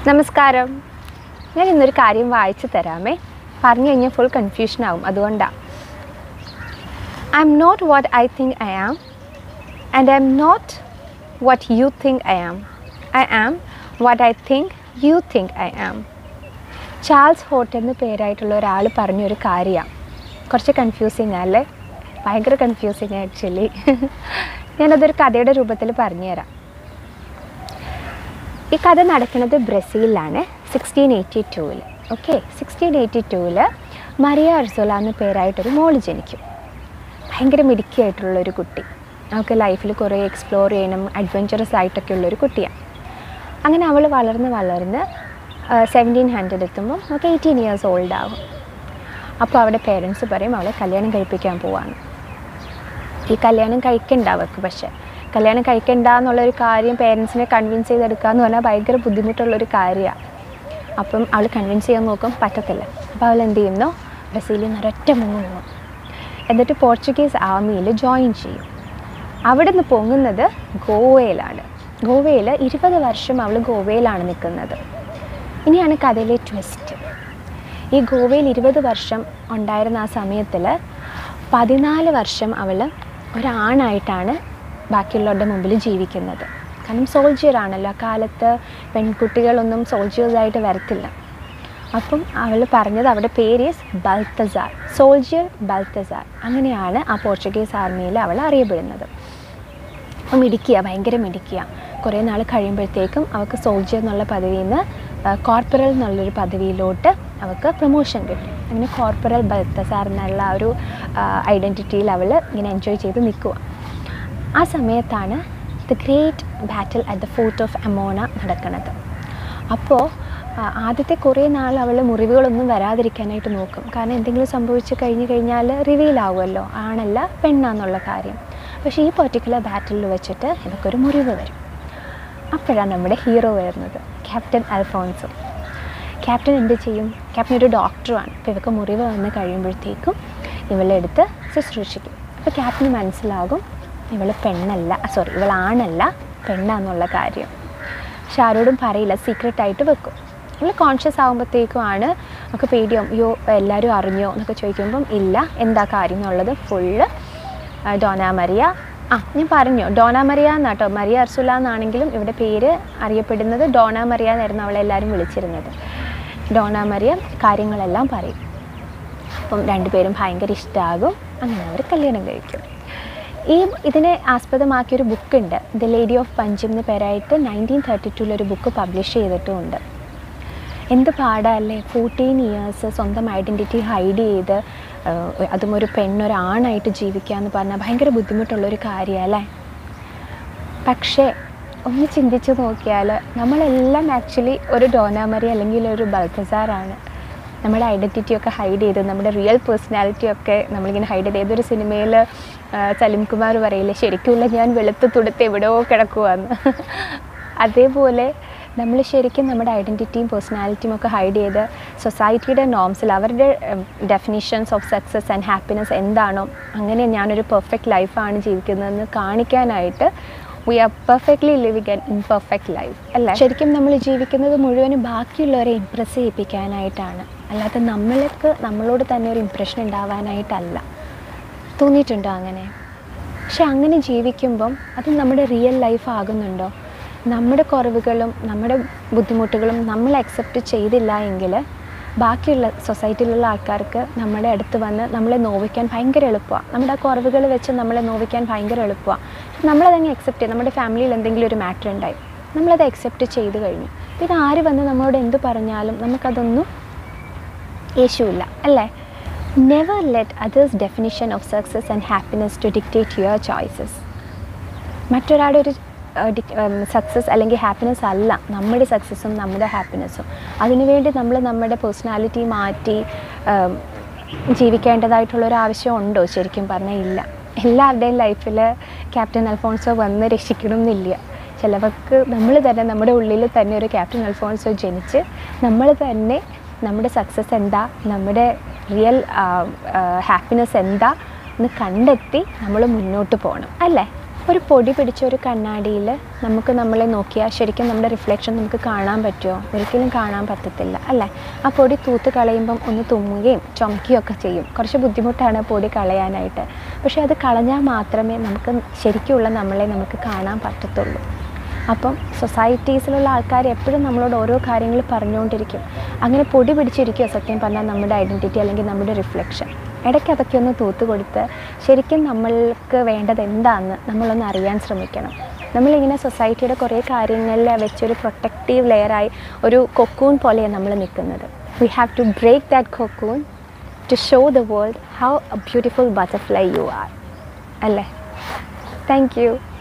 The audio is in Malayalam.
നമസ്കാരം. ഞാൻ ഇന്നൊരു കാര്യം വായിച്ചു തരാമേ. പറഞ്ഞു കഴിഞ്ഞാൽ ഫുൾ കൺഫ്യൂഷൻ ആവും, അതുകൊണ്ടാണ്. I am not what I think I am and I am not what you think I am. I am what I think you think I am. Charles Hott എന്ന് പേരായിട്ടുള്ള ഒരാൾ പറഞ്ഞൊരു കാര്യമാണ്. കുറച്ച് കൺഫ്യൂസിങ് അല്ലേ? ഭയങ്കര കൺഫ്യൂസിങ് ആക്ച്വലി. ഞാനതൊരു കഥയുടെ രൂപത്തിൽ പറഞ്ഞുതരാം. ഈ കഥ നടക്കുന്നത് ബ്രസീലിലാണ്, 1682. ഓക്കെ, 1682 മരിയ അർസോല എന്ന പേരായിട്ടൊരു മോള് ജനിക്കും. ഭയങ്കര മിടുക്കിയായിട്ടുള്ളൊരു കുട്ടി. അവൾക്ക് ലൈഫിൽ കുറേ എക്സ്പ്ലോർ ചെയ്യണം, അഡ്വഞ്ചറസ് ആയിട്ടൊക്കെ ഉള്ളൊരു കുട്ടിയാണ്. അങ്ങനെ അവൾ വളർന്ന് 1700 എത്തുമ്പം അവൾക്ക് 18 years ഓൾഡ് ആകും. അപ്പോൾ അവിടെ പേരൻസ് പറയും അവളെ കല്യാണം കഴിപ്പിക്കാൻ പോവാണ്. ഈ കല്യാണം കഴിക്കണ്ട അവൾക്ക്. പക്ഷേ കല്യാണം കഴിക്കണ്ട എന്നുള്ളൊരു കാര്യം പേരൻസിനെ കൺവിൻസ് ചെയ്തെടുക്കുക എന്ന് പറഞ്ഞാൽ ഭയങ്കര ബുദ്ധിമുട്ടുള്ളൊരു കാര്യമാണ്. അപ്പം അവൾ കൺവിൻസ് ചെയ്യാൻ നോക്കും, പറ്റത്തില്ല. അപ്പോൾ അവൾ എന്ത് ചെയ്യുന്നു, ബ്രസീലിൽ നിന്ന് ഒരൊറ്റ മുങ്ങുന്നു. എന്നിട്ട് പോർച്ചുഗീസ് ആർമിയിൽ ജോയിൻ ചെയ്യും. അവിടെ നിന്ന് പൊങ്ങുന്നത് ഗോവയിലാണ്. ഗോവയിൽ 20 വർഷം അവൾ ഗോവയിലാണ് നിൽക്കുന്നത്. ഇനിയാണ് കഥയിലെ ട്വിസ്റ്റ്. ഈ ഗോവയിൽ 20 വർഷം ഉണ്ടായിരുന്ന ആ സമയത്തിൽ 14 വർഷം അവൾ ഒരാണായിട്ടാണ് ബാക്കിയുള്ളവരുടെ മുമ്പിൽ ജീവിക്കുന്നത്. കാരണം സോൾജിയറാണല്ലോ, ആ കാലത്ത് പെൺകുട്ടികളൊന്നും സോൾജിയേഴ്സായിട്ട് വരത്തില്ല. അപ്പം അവൾ പറഞ്ഞത് അവിടെ പേര് ബൽത്തസാർ, സോൾജിയർ ബൽത്തസാർ. അങ്ങനെയാണ് ആ പോർച്ചുഗീസ് ആർമിയിൽ അവൾ അറിയപ്പെടുന്നത്. അപ്പം മിടുക്കിയ, ഭയങ്കര മിടുക്കിയ. കുറേ നാൾ കഴിയുമ്പോഴത്തേക്കും അവൾക്ക് സോൾജിയർ എന്നുള്ള പദവിയിൽ നിന്ന് കോർപ്പറൽ എന്നുള്ളൊരു പദവിയിലോട്ട് അവൾക്ക് പ്രൊമോഷൻ കിട്ടും. അങ്ങനെ കോർപ്പറൽ ബൽത്തസാർ എന്നുള്ള ആ ഒരു ഐഡൻറ്റിറ്റിയിൽ അവൾ ഇങ്ങനെ എൻജോയ് ചെയ്ത് നിൽക്കുക. ആ സമയത്താണ് the great battle at the fort of Amona നടക്കുന്നത്. അപ്പോൾ ആദ്യത്തെ കുറേ നാൾ അവൾ മുറിവുകളൊന്നും വരാതിരിക്കാനായിട്ട് നോക്കും. കാരണം എന്തെങ്കിലും സംഭവിച്ച് കഴിഞ്ഞാൽ റിവീലാവുമല്ലോ, ആണല്ല പെണ്ണാന്നുള്ള കാര്യം. പക്ഷേ ഈ പെർട്ടിക്കുലർ ബാറ്റിൽ വെച്ചിട്ട് ഇവൾക്കൊരു മുറിവ് വരും. അപ്പോഴാണ് നമ്മുടെ ഹീറോ വരുന്നത്, ക്യാപ്റ്റൻ അൽഫോൺസോ. ക്യാപ്റ്റൻ എന്ത് ചെയ്യും? ക്യാപ്റ്റൻ ഒരു ഡോക്ടറുമാണ്. അപ്പോൾ ഇവൾക്ക് മുറിവ് വന്ന് കഴിയുമ്പോഴത്തേക്കും ഇവളെടുത്ത് ശുശ്രൂഷിക്കും. അപ്പോൾ ക്യാപ്റ്റന് മനസ്സിലാകും ഇവളാണല്ല പെണ്ണാന്നുള്ള കാര്യം. പക്ഷെ ആരോടും പറയില്ല, സീക്രട്ടായിട്ട് വെക്കും. ഇവൾ കോൺഷ്യസ് ആകുമ്പോഴത്തേക്കുമാണ് നമുക്ക് പേടിയാവും, അയ്യോ എല്ലാവരും അറിഞ്ഞോ എന്നൊക്കെ ചോദിക്കുമ്പം ഇല്ല, എന്താ കാര്യം എന്നുള്ളത് ഫുള്ള് ഡോന മരിയ. ഞാൻ പറഞ്ഞു ഡോന മരിയ എന്നാട്ടോ, മരിയ അർസുല എന്നാണെങ്കിലും ഇവിടെ പേര് അറിയപ്പെടുന്നത് ഡോന മരിയ എന്നായിരുന്നു അവളെല്ലാവരും വിളിച്ചിരുന്നത്. ഡോന മരിയ കാര്യങ്ങളെല്ലാം പറയും. അപ്പം രണ്ടുപേരും ഭയങ്കര ഇഷ്ടമാകും. അങ്ങനെ അവർ കല്യാണം കഴിക്കും. ഇതിനെ ആസ്പദമാക്കിയൊരു ബുക്കുണ്ട്, ദ ലേഡി ഓഫ് പഞ്ചിം എന്ന പേരായിട്ട് 1932 ബുക്ക് പബ്ലിഷ് ചെയ്തിട്ടുമുണ്ട്. എന്ത് പാടല്ലേ, 14 years സ്വന്തം ഐഡൻറ്റിറ്റി ഹൈഡ് ചെയ്ത് അതും ഒരു പെണ്ണൊരാണായിട്ട് ജീവിക്കുക എന്ന് പറഞ്ഞാൽ ഭയങ്കര ബുദ്ധിമുട്ടുള്ളൊരു കാര്യമല്ലേ. പക്ഷേ ഒന്ന് ചിന്തിച്ച് നോക്കിയാൽ നമ്മളെല്ലാം ആക്ച്വലി ഒരു ഡോന മരിയ അല്ലെങ്കിൽ ഒരു ബൽത്തസാറാണ്. നമ്മുടെ ഐഡൻറ്റിറ്റിയൊക്കെ ഹൈഡ് ചെയ്ത്, നമ്മുടെ റിയൽ പേഴ്സണാലിറ്റിയൊക്കെ നമ്മളിങ്ങനെ ഹൈഡ് ചെയ്ത്. ഏതൊരു സിനിമയിൽ സലിം കുമാർ പറയില്ലേ, ശരിക്കുള്ള ഞാൻ വെളുത്ത് തുടുത്ത് എവിടെയോ കിടക്കുവാന്ന്. അതേപോലെ നമ്മൾ ശരിക്കും നമ്മുടെ ഐഡൻറ്റിറ്റിയും പേഴ്സണാലിറ്റിയും ഒക്കെ ഹൈഡ് ചെയ്ത് സൊസൈറ്റിയുടെ നോംസിൽ അവരുടെ definitions of success and happiness എന്താണോ അങ്ങനെ ഞാനൊരു പെർഫെക്റ്റ് ലൈഫാണ് ജീവിക്കുന്നതെന്ന് കാണിക്കാനായിട്ട് we are perfectly living an imperfect life അല്ലേ. ശരിക്കും നമ്മൾ ജീവിക്കുന്നത് മുഴുവനും ബാക്കിയുള്ളവരെ ഇംപ്രസ് ചെയ്യിപ്പിക്കാനായിട്ടാണ്, അല്ലാതെ നമ്മളോട് തന്നെ ഒരു ഇംപ്രഷൻ ഉണ്ടാവാനായിട്ടല്ല. തോന്നിയിട്ടുണ്ടോ അങ്ങനെ? പക്ഷെ അങ്ങനെ ജീവിക്കുമ്പം അത് നമ്മുടെ റിയൽ ലൈഫ് ആകുന്നുണ്ടോ? നമ്മുടെ കുറവുകളും നമ്മുടെ ബുദ്ധിമുട്ടുകളും നമ്മൾ അക്സെപ്റ്റ് ചെയ്തില്ല എങ്കിൽ ബാക്കിയുള്ള സൊസൈറ്റിയിലുള്ള ആൾക്കാർക്ക് നമ്മുടെ അടുത്ത് വന്ന് നമ്മളെ നോവിക്കാൻ ഭയങ്കര എളുപ്പമാണ്. നമ്മുടെ ആ കുറവുകൾ വെച്ച് നമ്മളെ നോവിക്കാൻ ഭയങ്കര എളുപ്പമാണ്. നമ്മളതങ്ങ് അക്സെപ്റ്റ് ചെയ്യും. നമ്മുടെ ഫാമിലിയിൽ എന്തെങ്കിലും ഒരു മാറ്റർ ഉണ്ടായി, നമ്മളത് അക്സെപ്റ്റ് ചെയ്ത് കഴിഞ്ഞു. പിന്നെ ആര് വന്ന് നമ്മളോട് എന്ത് പറഞ്ഞാലും നമുക്കതൊന്നും യേശുവില്ല അല്ലേ. Never let others definition of success and happiness to dictate your choices. മറ്റൊരാളുടെ ഒരു സക്സസ് അല്ലെങ്കിൽ ഹാപ്പിനെസ് അല്ല നമ്മുടെ സക്സസ്സും നമ്മുടെ ഹാപ്പിനെസ്സും. അതിനുവേണ്ടി നമ്മൾ നമ്മുടെ പേഴ്സണാലിറ്റി മാറ്റി ജീവിക്കേണ്ടതായിട്ടുള്ളൊരു ആവശ്യം ഉണ്ടോ? ശരിക്കും പറഞ്ഞാൽ ഇല്ല. എല്ലാവരുടെയും ലൈഫിൽ ക്യാപ്റ്റൻ അൽഫോൺസോ വന്ന് രക്ഷിക്കണമെന്നില്ല. ചിലവർക്ക് നമ്മൾ തന്നെ നമ്മുടെ ഉള്ളിൽ തന്നെ ഒരു ക്യാപ്റ്റൻ അൽഫോൺസോ ജനിച്ച് നമ്മൾ തന്നെ നമ്മുടെ സക്സസ് എന്താ, നമ്മുടെ റിയൽ ഹാപ്പിനെസ് എന്താ എന്ന് കണ്ടെത്തി നമ്മൾ മുന്നോട്ട് പോകണം അല്ലേ. ഒരു പൊടി പിടിച്ച ഒരു കണ്ണാടിയിൽ നമുക്ക് നമ്മളെ നോക്കിയാൽ ശരിക്കും നമ്മുടെ റിഫ്ലക്ഷൻ നമുക്ക് കാണാൻ പറ്റുമോ? ഒരിക്കലും കാണാൻ പറ്റത്തില്ല അല്ലേ? ആ പൊടി തൂത്ത് കളയുമ്പം ഒന്ന് തുമ്മുകയും ചുമക്കുകയൊക്കെ ചെയ്യും. കുറച്ച് ബുദ്ധിമുട്ടാണ് പൊടി കളയാനായിട്ട്. പക്ഷേ അത് കളഞ്ഞാൽ മാത്രമേ നമുക്ക് ശരിക്കുള്ള നമ്മളെ നമുക്ക് കാണാൻ പറ്റത്തുള്ളൂ. അപ്പം സൊസൈറ്റീസിലുള്ള ആൾക്കാർ എപ്പോഴും നമ്മളോട് ഓരോ കാര്യങ്ങൾ പറഞ്ഞുകൊണ്ടിരിക്കും. അങ്ങനെ പൊടി പിടിച്ചിരിക്കുക സത്യം പറഞ്ഞാൽ നമ്മുടെ ഐഡൻറ്റിറ്റി അല്ലെങ്കിൽ നമ്മുടെ റിഫ്ലക്ഷൻ. ഇടയ്ക്ക് അതൊക്കെ ഒന്ന് തൂത്ത് കൊടുത്ത് ശരിക്കും നമ്മൾക്ക് വേണ്ടത് എന്താണെന്ന് നമ്മളൊന്ന് അറിയാൻ ശ്രമിക്കണം. നമ്മളിങ്ങനെ സൊസൈറ്റിയുടെ കുറേ കാര്യങ്ങളിൽ വെച്ചൊരു പ്രൊട്ടക്റ്റീവ് ലെയറായി ഒരു കൊക്കൂൺ പോലെയാണ് നമ്മൾ നിൽക്കുന്നത്. We have to break that cocoon to show the world how a beautiful butterfly you are അല്ലേ? Thank U.